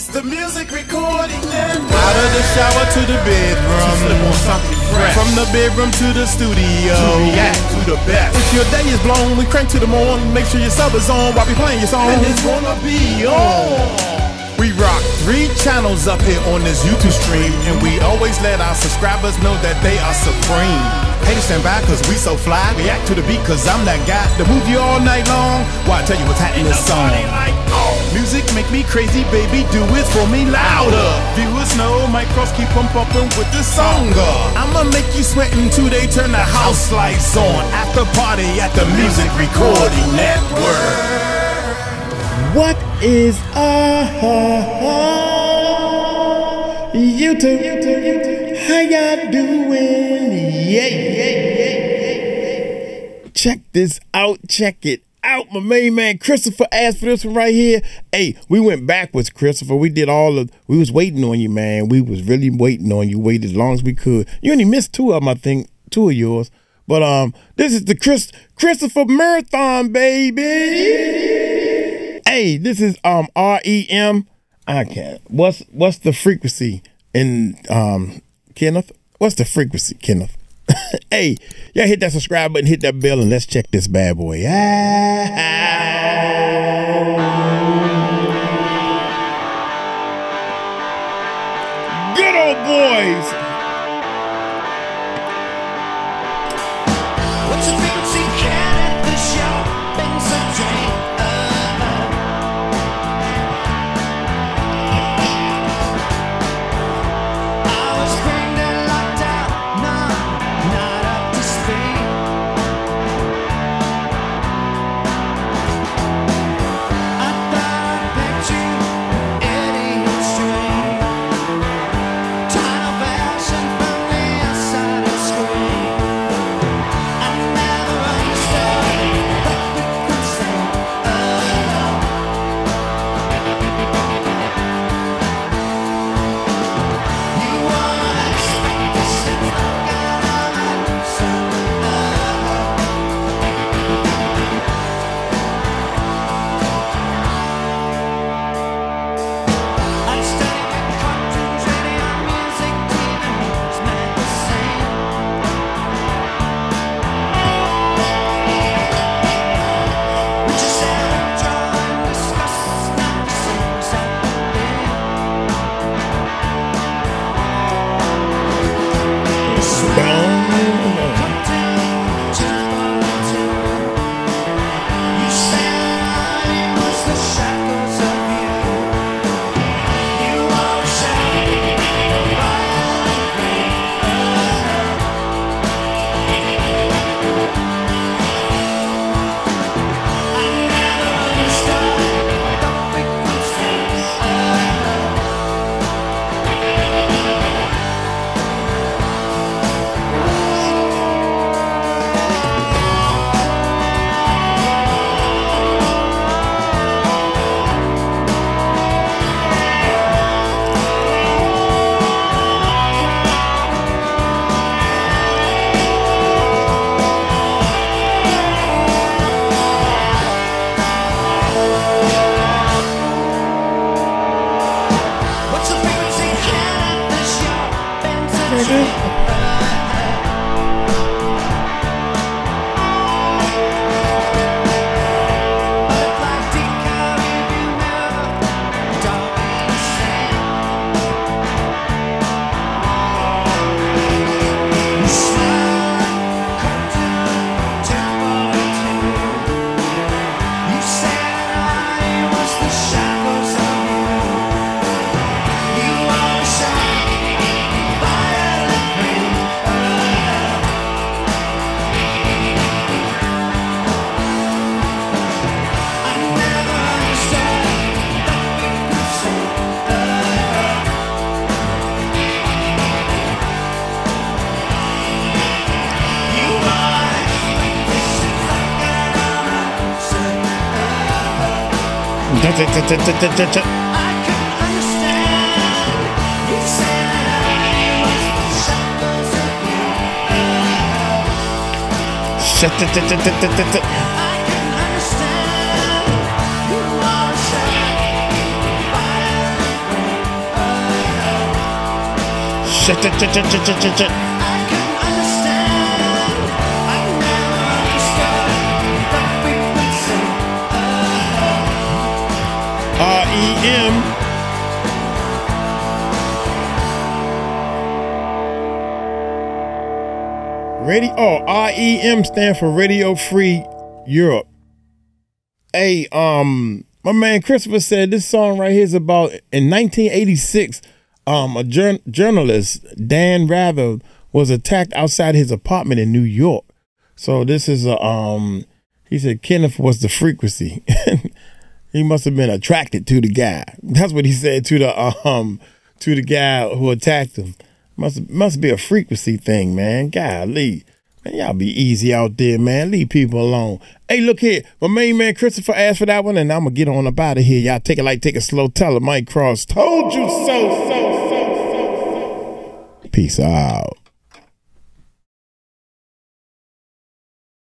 It's the music recording network. Out of the shower to the bedroom, slip on something fresh. from the bedroom to the studio, To react to the best. If your day is blown, we crank to the morning. Make sure your sub is on while we playing your song. And it's gonna be on. We rock 3 channels up here on this YouTube stream, and we always let our subscribers know that they are supreme. Haters stand by cause we so fly. React to the beat cause I'm that guy to move you all night long. Why I tell you what's happening in this song. Music make me crazy, baby, do it for me louder. Viewers know my cross keep on bumping with this song. I'ma make you sweat until they turn the house lights on. After party at the Music Recording Network. What is YouTube? How y'all doing? Yeah. Check this out. Check it out. My main man Christopher asked for this one right here. Hey, we went backwards, Christopher. We was waiting on you, man. We was really waiting on you. Waited as long as we could. You only missed 2 of them, I think. 2 of yours. But this is the Christopher Marathon, baby. Hey, this is R.E.M. I can't. What's the frequency in Kenneth? What's the frequency, Kenneth? Hey, y'all hit that subscribe button, hit that bell, and let's check this bad boy. Good old boys. What's the frequency, Kenneth? The show been so drained. Shut. I can understand. I never understood the frequency. R.E.M. R.E.M. stand for Radio Free Europe. Hey, my man Christopher said this song right here is about in 1986. A journalist, Dan Rather, was attacked outside his apartment in New York. So this is he said Kenneth was the frequency. He must have been attracted to the guy. That's what he said to the guy who attacked him. Must be a frequency thing, man. Golly. Man, y'all be easy out there, man. Leave people alone. Hey, look here. My main man Christopher asked for that one, and I'm going to get on up out of here. Y'all take it light, take it slow. Tell him Mike Cross told you so. Peace out.